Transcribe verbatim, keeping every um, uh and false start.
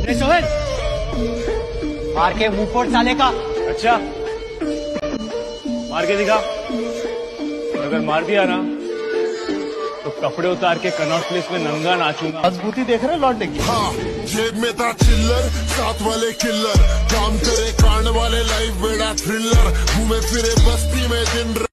ये सोहेल, मार के मुंह फोड़ साले का। अच्छा, मार के दिखा। अगर मार दिया ना तो कपड़े उतार के कनॉट प्लेस में नंगा नाचूंगा। मजबूती देख रहे लौटने की। हाँ, जेब में था चिल्लर, साथ वाले किल्लर, काम करे कांड वाले, लाइफ बेड़ा थ्रिलर, घूमे फिरे बस्ती में दिन